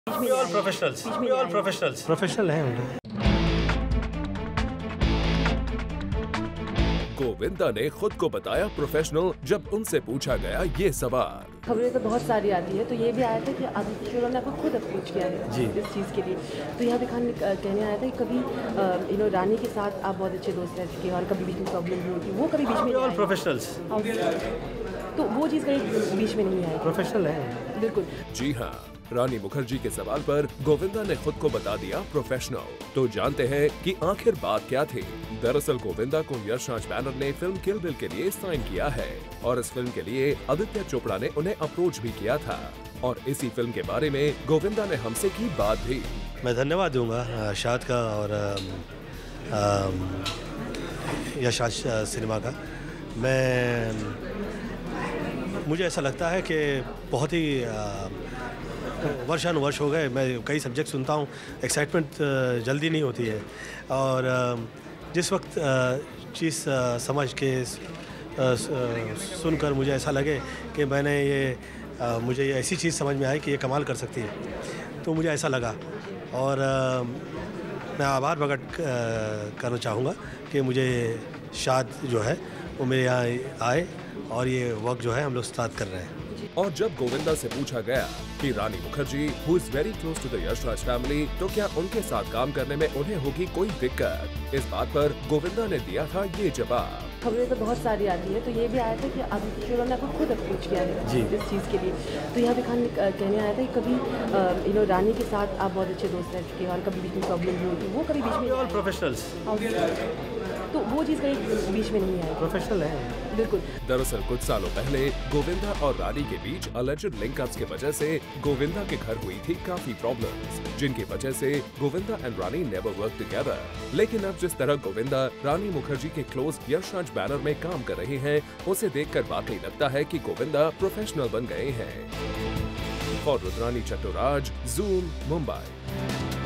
Professional हैं। गोविंदा ने खुद को बताया प्रोफेशनल जब उनसे पूछा गया ये सवाल। खबरें तो बहुत सारी आती है, तो ये भी आया था कि आदित्य शुक्ला ने आपको खुद अप्रोच किया है जी इस चीज़ के लिए। तो यहाँ पे खान कहने आया था कि कभी रानी के साथ आप बहुत अच्छे दोस्त रह चुके हैं और कभी बीच में प्रॉब्लम हुई थी, वो कभी बीच में नहीं प्रोफेशनल्स, तो वो चीज़ कहीं बीच में नहीं आई। प्रोफेशनल है बिल्कुल। जी हाँ, रानी मुखर्जी के सवाल पर गोविंदा ने खुद को बता दिया प्रोफेशनल। तो जानते हैं कि आखिर बात क्या थी। दरअसल गोविंदा को यश राज बैनर ने फिल्म किल बिल के लिए साइन किया है और इस फिल्म के लिए आदित्य चोपड़ा ने उन्हें अप्रोच भी किया था और इसी फिल्म के बारे में गोविंदा ने हमसे की बात भी। मैं धन्यवाद दूंगा शाद का और यश राज सिनेमा का। मुझे ऐसा लगता है कि बहुत ही वर्षानुवर्ष हो गए, मैं कई सब्जेक्ट सुनता हूँ, एक्साइटमेंट जल्दी नहीं होती है और जिस वक्त चीज़ समझ के सुनकर मुझे ऐसा लगे कि मुझे ये ऐसी चीज़ समझ में आई कि ये कमाल कर सकती है, तो मुझे ऐसा लगा और मैं आभार प्रकट करना चाहूँगा कि मुझे शाद जो है वो मेरे यहाँ आए और ये वर्क जो है हम लोग स्टार्ट कर रहे हैं। और जब गोविंदा से पूछा गया कि Rani Mukerji who is very close to the Yash Raj family, तो क्या उनके साथ काम करने में उन्हें होगी कोई दिक्कत, इस बात पर गोविंदा ने दिया था ये जवाब। खबरें तो बहुत सारी आती है, तो ये भी आया था कि आदित्य शुक्ला ने आपको खुद अप्रोच किया है इस चीज़ के लिए। तो यहाँ पे खान कहने आया था कि कभी रानी के साथ आप बहुत अच्छे दोस्त रह चुके हैं और कभी बीच में प्रॉब्लम हुई थी, वो कभी बीच में प्रोफेशनल्स, तो वो चीज़ कहीं बीच में नहीं आई। प्रोफेशनल है बिल्कुल। दरअसल कुछ सालों पहले गोविंदा और रानी के बीच अलेजेड लिंकअप्स की वजह से गोविंदा के घर हुई थी काफी प्रॉब्लम्स, जिनकी वजह से Govinda and Rani never work together. लेकिन अब जिस तरह गोविंदा रानी मुखर्जी के क्लोज यश राज बैनर में काम कर रहे हैं, उसे देखकर वाकई लगता है कि गोविंदा प्रोफेशनल बन गए हैं। For Rudrani Chattoraj, Zoom, Mumbai.